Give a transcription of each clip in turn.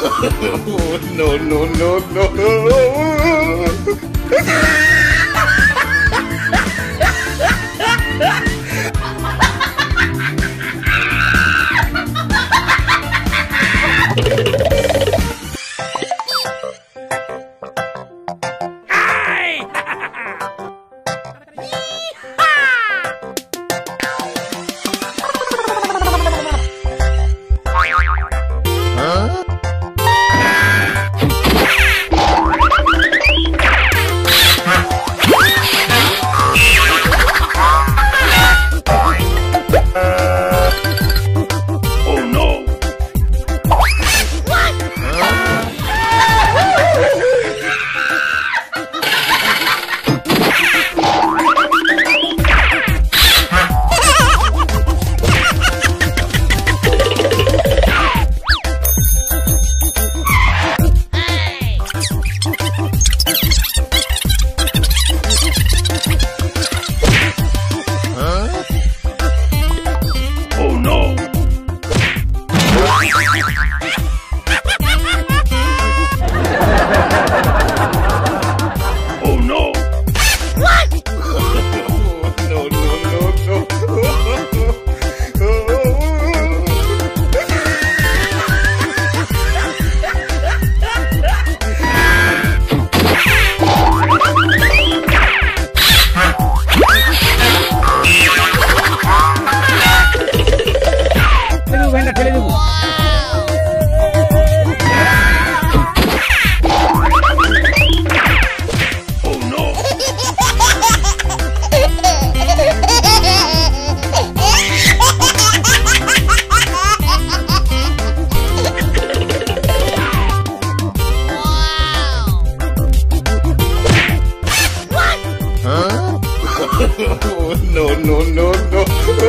No, no, no, no. No, no, no, no.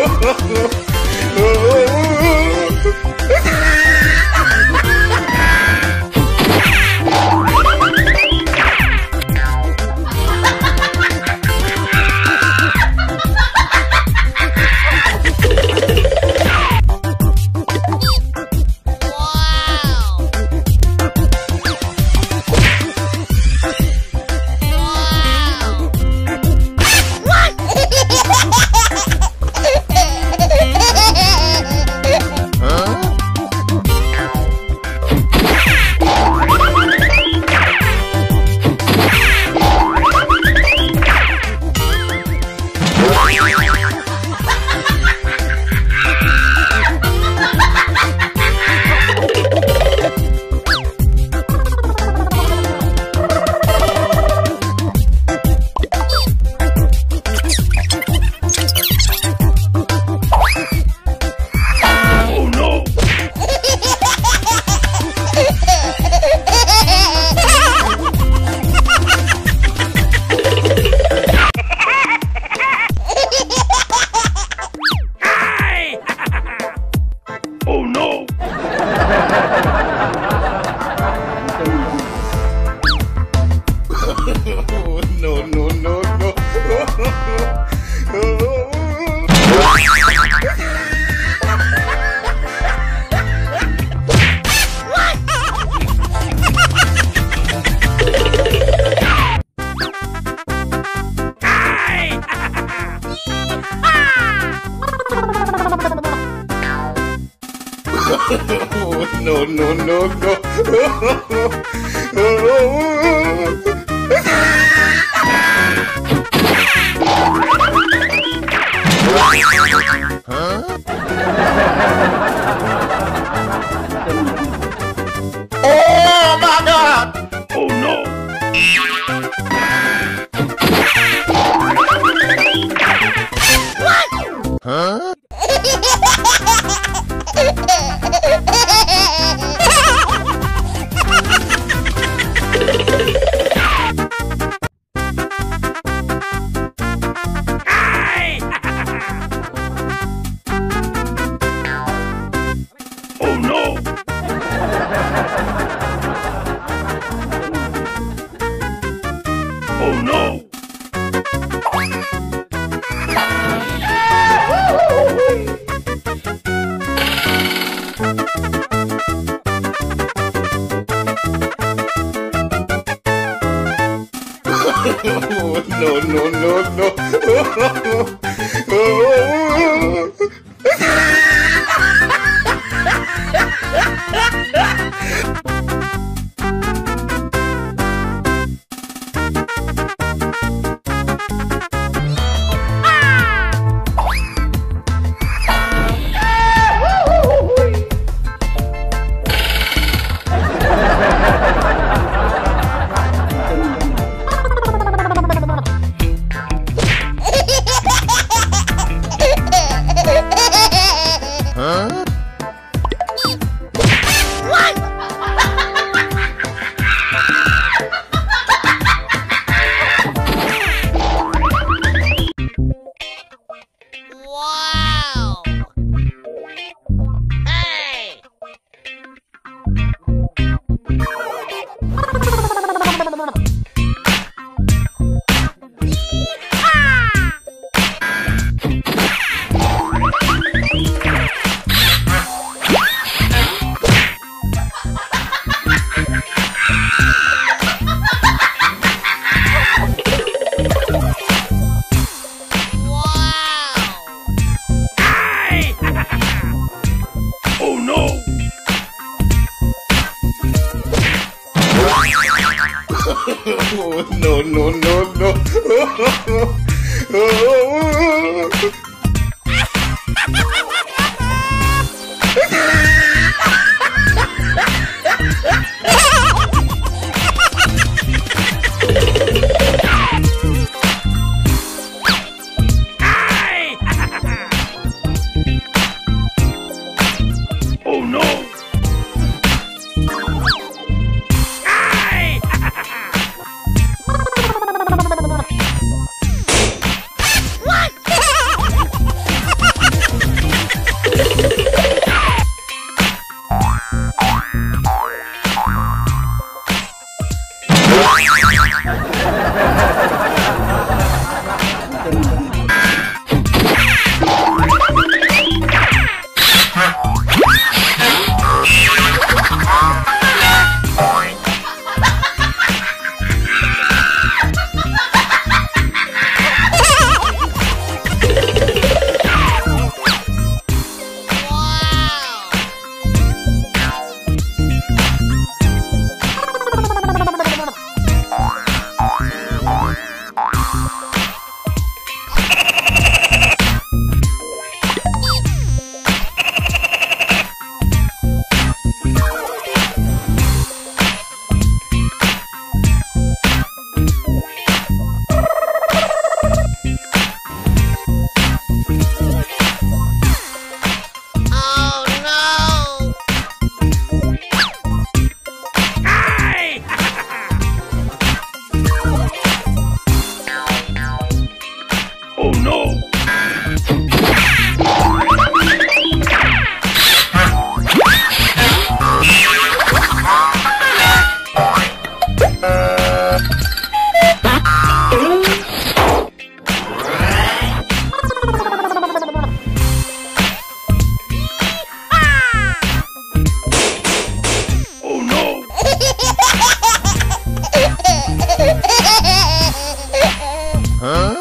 No, no, no, no. No, no, no, no. Oh my God! Oh no! What? Huh? Oh no! no. Oh no! Oh no! Oh no! Huh?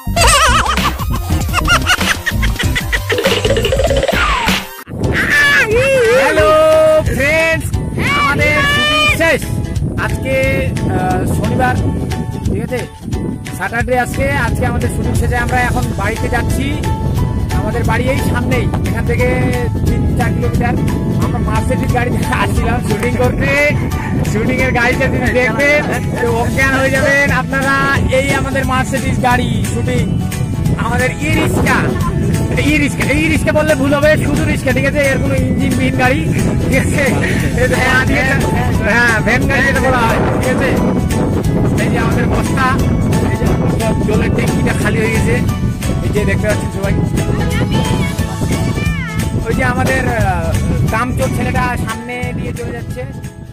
Hello friends, আমাদের shooting শেষ আজকে শনিবার, ঠিক আছে, Saturday আজকে আমাদের shooting শেষে আমরা এখন বাড়িতে যাচ্ছি। আমাদের বাড়ি এই সামনেই, এখান থেকে 3-4 কিলোমিটার। আমরা মার্সিডিজ গাড়িতে আসছিলাম শুটিং করতে। শুটিং এর গাড়িতে তিনি দেখবেন তো অজ্ঞান হয়ে যাবেন আপনারা। এই আমাদের মার্সিডিজ গাড়ি শুটিং, আমাদের ই রিক্সা বললে ভুল হবে, শুধু রিক্সা, ঠিক আছে, এর কোনো ইঞ্জিন বিহীন গাড়ি, ঠিক আছে, হ্যাঁ ভ্যান গাড়ি যেটা বলা হয়, ঠিক আছে। এই যে আমাদের বস্তা, এই যে জলের ট্যাঙ্কিটা খালি হয়ে গেছে, এই যে দেখতে পাচ্ছেন সবাই। ওই যে আমাদের কামচোর ছেলেটা সামনে দিয়ে চলে যাচ্ছে।